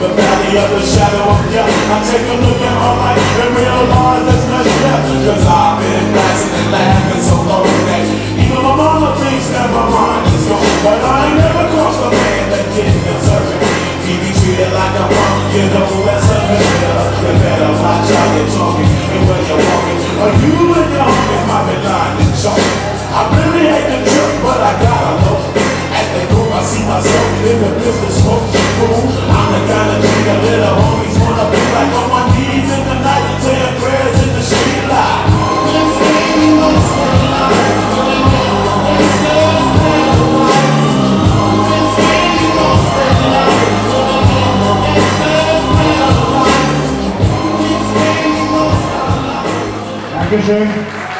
the valley of the shadow of death. I take a look at my life and realize that's messed up. Cause I've been blasting and laughing so long that even my mama thinks that my mind is gone. But I ain't never crossed a man that didn't deserve it. He be treated like a punk, you know that's a better. You better watch how you're talking and where you're walking, or you and your homies might be lying and choking. I really hate the truth, but I gotta look at the group. I see myself in the business smoke room. I'm the kind of thing that little homies wanna be like, on my knees in the night, saying prayers in the street light. Dankeschön.